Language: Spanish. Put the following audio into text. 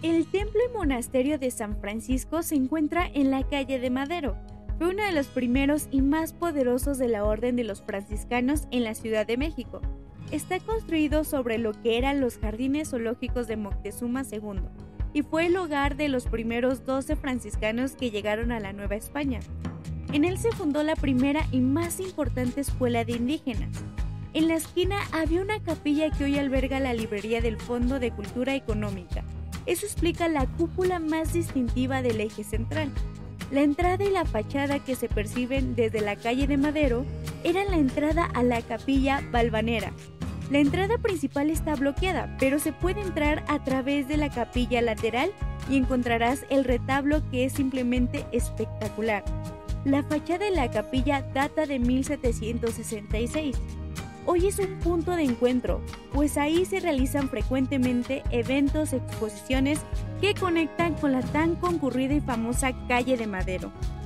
El templo y monasterio de San Francisco se encuentra en la calle de Madero. Fue uno de los primeros y más poderosos de la Orden de los Franciscanos en la Ciudad de México. Está construido sobre lo que eran los jardines zoológicos de Moctezuma II y fue el hogar de los primeros 12 franciscanos que llegaron a la Nueva España. En él se fundó la primera y más importante escuela de indígenas. En la esquina había una capilla que hoy alberga la librería del Fondo de Cultura Económica. Eso explica la cúpula más distintiva del eje central. La entrada y la fachada que se perciben desde la calle de Madero eran la entrada a la capilla Valvanera. La entrada principal está bloqueada, pero se puede entrar a través de la capilla lateral y encontrarás el retablo que es simplemente espectacular. La fachada de la capilla data de 1766. Hoy es un punto de encuentro, pues ahí se realizan frecuentemente eventos, exposiciones que conectan con la tan concurrida y famosa calle de Madero.